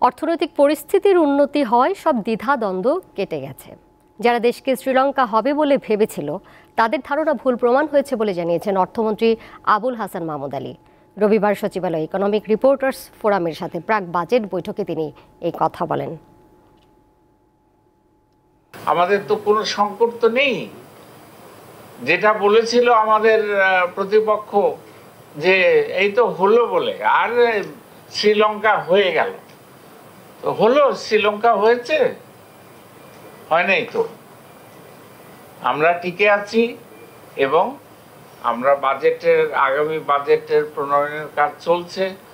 অর্থনৈতিক পরিস্থিতির উন্নতি হয় সব দ্বিধাদ্বন্দ্ব কেটে গেছে। যারা দেশকে শ্রীলঙ্কা হবে বলে ভেবেছিল তাদের ধারণা ভুল প্রমাণ হয়েছে বলে জানিয়েছেন অর্থমন্ত্রী আবুল হাসান মাহমুদ। রবিবার সচিবালয় ইকোনমিক রিপোর্টার্স ফোরামের সাথে প্রাক বাজেট বৈঠকে তিনি এই কথা বলেন। আমাদের তো কোনো সংকট তো নেই, যেটা বলেছিল আমাদের প্রতিপক্ষ যে এই তো হলো বলে আর শ্রীলঙ্কা হয়ে গেল, তো হলো, শ্রীলঙ্কা হয়েছে, হয় নাই তো। আমরা টিকে আছি এবং আমরা আগামী বাজেটের প্রণয়নের কাজ চলছে।